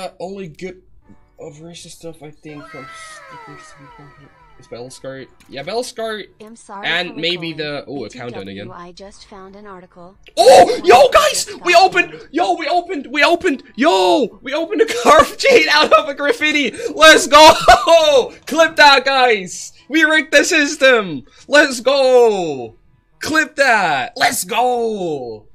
only good of racist stuff I think from stickers to be complete. Is Battlescar? Yeah, Battlescar. I'm sorry and maybe the a countdown BTW, again. I just found an article. Oh, yo, guys, we opened a carved jade out of a graffiti. Let's go! Clip that, guys. We rigged the system. Let's go. Clip that. Let's go.